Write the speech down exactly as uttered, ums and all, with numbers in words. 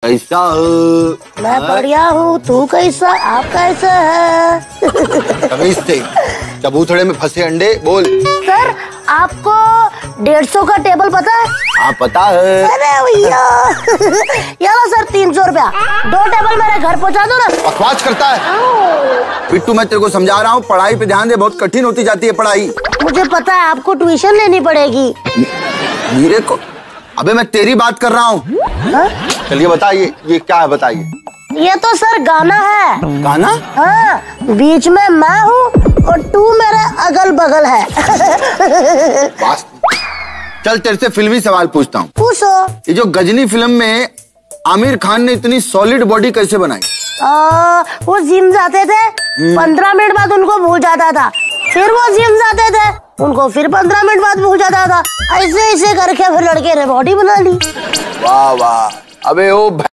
कैसा हो? मैं बढ़िया हूँ, तू कैसा, आप कैसे है? तमीज से चबूतड़े में फंसे अंडे बोल। सर आपको डेढ़ सौ का टेबल पता है? हाँ पता है। अरे भैया ये लो सर तीन सौ रुपया, दो टेबल मेरे घर पहुँचा दो ना। बकवास करता है पिट्टू, मैं तेरे को समझा रहा हूँ पढ़ाई पे ध्यान दे, बहुत कठिन होती जाती है पढ़ाई। मुझे पता है आपको ट्यूशन लेनी पड़ेगी। मेरे को? अबे मैं तेरी बात कर रहा हूँ। चलिए बताइए ये क्या है, बताइए। ये तो सर गाना है। गाना? हाँ, बीच में मैं हूँ और तू मेरे अगल बगल है। चल तेरे से फिल्मी सवाल पूछता हूँ। पूछो। ये जो गजनी फिल्म में आमिर खान ने इतनी सॉलिड बॉडी कैसे बनाई? आ, वो जिम जाते थे, पंद्रह मिनट बाद उनको भूल जाता था, फिर वो जिम जाते थे, उनको फिर पंद्रह मिनट बाद भूल जाता था, ऐसे ऐसे करके फिर लड़के ने बॉडी बना ली। वाह वाह। अबे ओ